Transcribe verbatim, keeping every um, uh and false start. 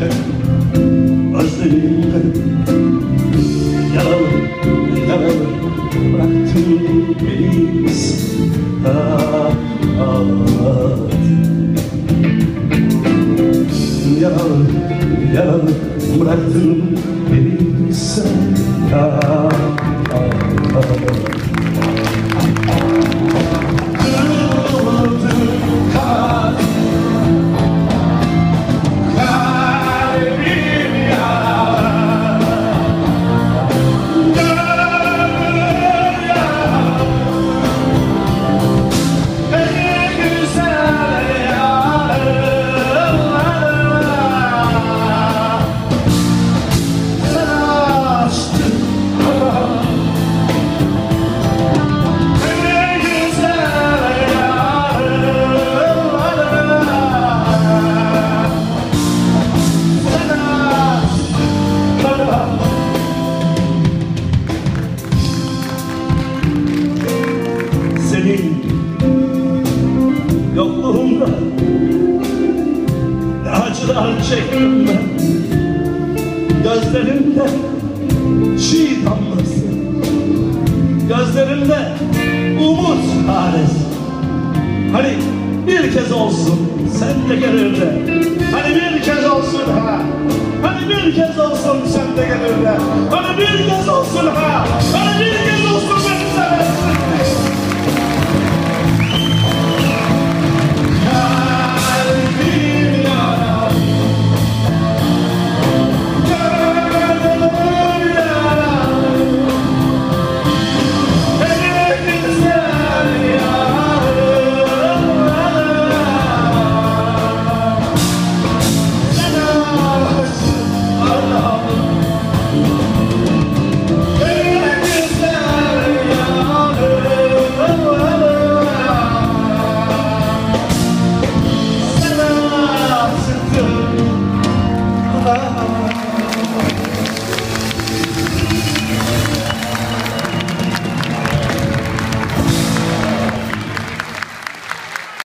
Gözlerimde yaralı yaralı bıraktın beni saat. Yaralı yaralı bıraktın beni saat. Yokluğumda ne acılar çektim ben. Gözlerimde çiğ damlası, gözlerimde umut haresi. Hani bir kez olsun sen de gelir de, hani bir kez olsun ha, hani bir kez olsun sen de gelir de, hani bir kez olsun ha, hani bir kez